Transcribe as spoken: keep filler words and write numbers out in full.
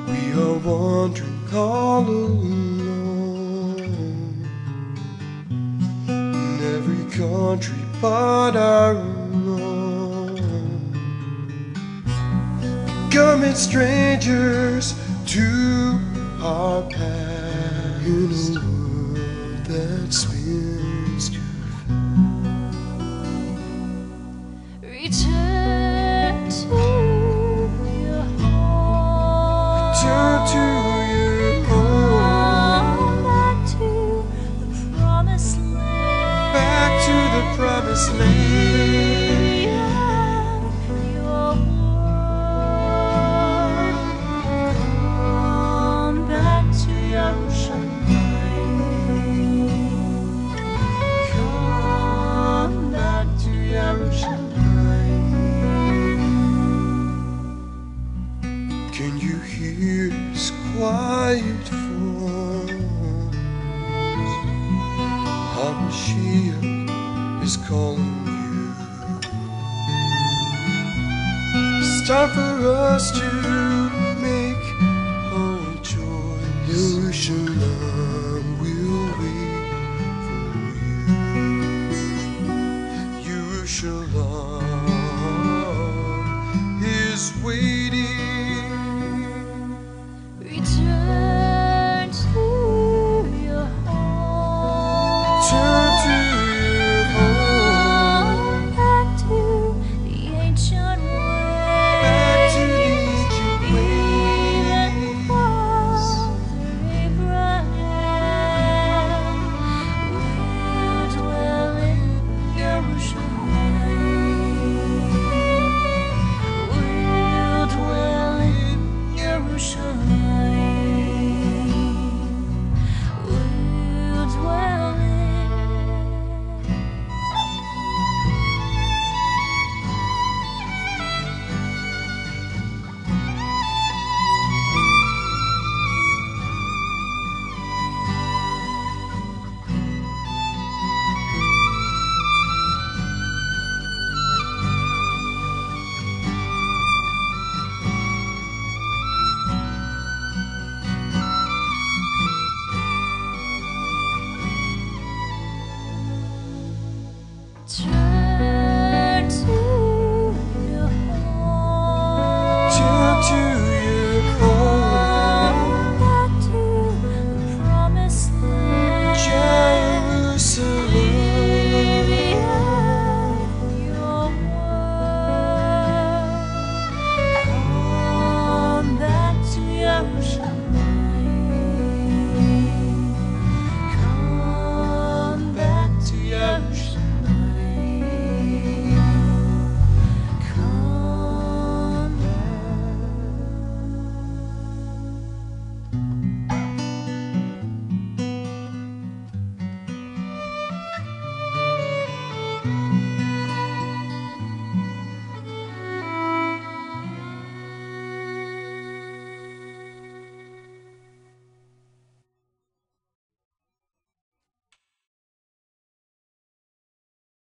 We are wandering all alone in every country but our own, becoming strangers to our past in a world that spins too fast. Return to your home. Return to your home. Back to the promised land. Back to the promised land. Your world. Come back to Yerushalayim. Come back to Yerushalayim. Can you hear his quiet voice? HaMashiach is calling you. It's time for us to